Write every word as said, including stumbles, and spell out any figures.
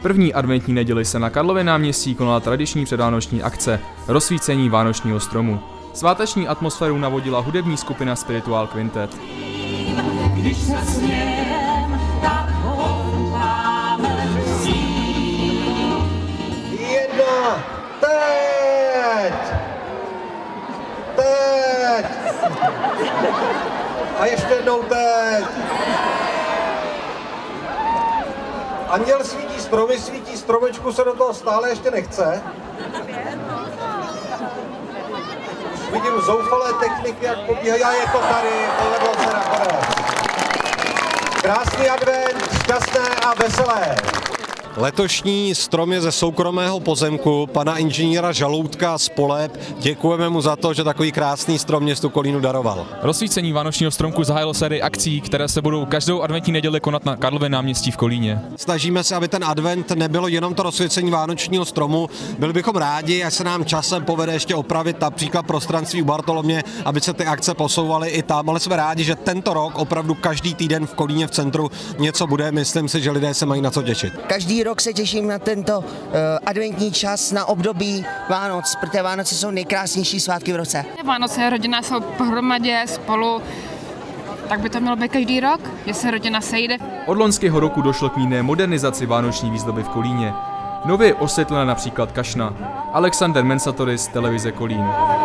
První adventní neděli se na Karlově náměstí konala tradiční předvánoční akce rozsvícení vánočního stromu. Sváteční atmosféru navodila hudební skupina Spiritual Quintet. Když se smějem, tak houtáme síl. Jedna, teď! Teď! A ještě jednou teď! Anděl svítí stromy, svítí stromečku, se do toho stále ještě nechce. Vidím zoufalé techniky, jak pobíhají, a je to tady, povedlo se nakonec. Krásný advent, šťastné a veselé. Letošní strom je ze soukromého pozemku pana inženýra Žaloutka z Poleb. Děkujeme mu za to, že takový krásný strom městu Kolínu daroval. Rozsvícení vánočního stromku zahájilo sérii akcí, které se budou každou adventní neděli konat na Karlově náměstí v Kolíně. Snažíme se, aby ten advent nebylo jenom to rozsvícení vánočního stromu. Byli bychom rádi, až se nám časem povede ještě opravit například prostranství u Bartolomě, aby se ty akce posouvaly i tam, ale jsme rádi, že tento rok opravdu každý týden v Kolíně v centru něco bude. Myslím si, že lidé se mají na co těšit. Každý rok se těším na tento uh, adventní čas, na období Vánoc, protože Vánoce jsou nejkrásnější svátky v roce. Vánoce, rodina jsou pohromadě spolu, tak by to mělo být každý rok, že se rodina sejde. Od loňského roku došlo k mírné modernizaci vánoční výzdoby v Kolíně. Nově je osvětlena například kašna. Alexander Mensatoris, televize Kolín.